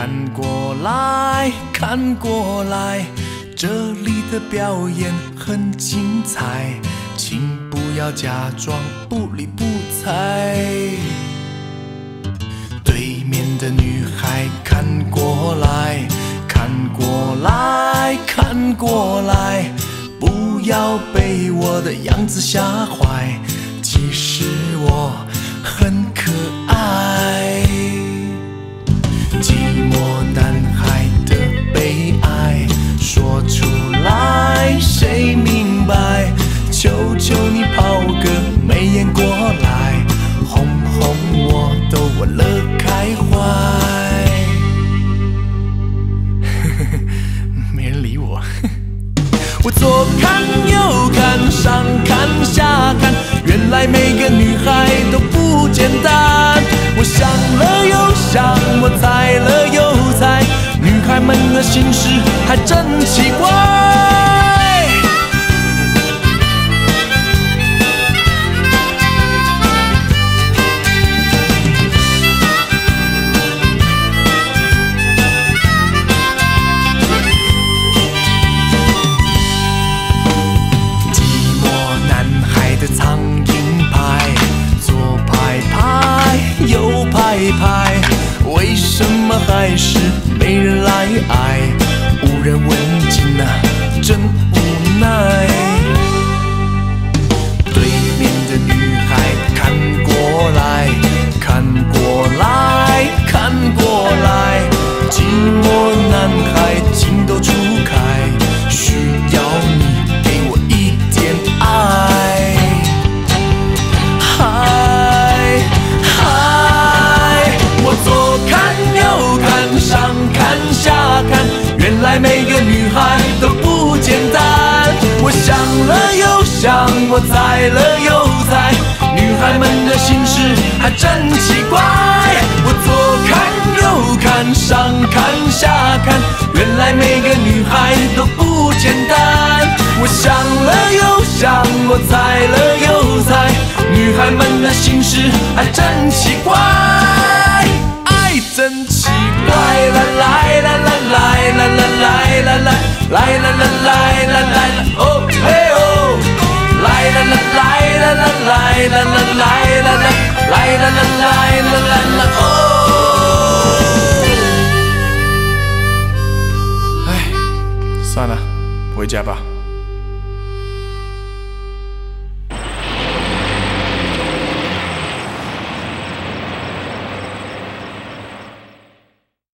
看过来，看过来，这里的表演很精彩，请不要假装不理不睬。对面的女孩看过来，看过来，看过来，不要被我的样子吓坏，其实我很可爱。寂寞男孩的悲哀说出来谁明白？求求你抛个媚眼过来，哄哄我都忘了开怀。没人理我。我左看右看，上看下看，原来每个女孩都不简单。我想了又想，我猜了又猜，女孩们的心事还真奇怪。苍蝇拍，左拍拍，右拍拍，为什么还是没人来爱？无人问津啊，真无奈。对面的女孩看过来，看过来，看过来，寂寞男孩情窦初开，需要你给我一点爱。上看下看，原来每个女孩都不简单。我想了又想，我猜了又猜，女孩们的心事还真奇怪。我左看右看，上看下看，原来每个女孩都不简单。我想了又想，我猜了又猜，女孩们的心事还真奇怪。真奇怪，啦啦啦啦啦啦啦啦啦啦啦啦啦啦，哦嘿哦，来啦啦来啦啦来啦啦来啦啦来啦啦来啦啦啦哦。哎，算了，回家吧。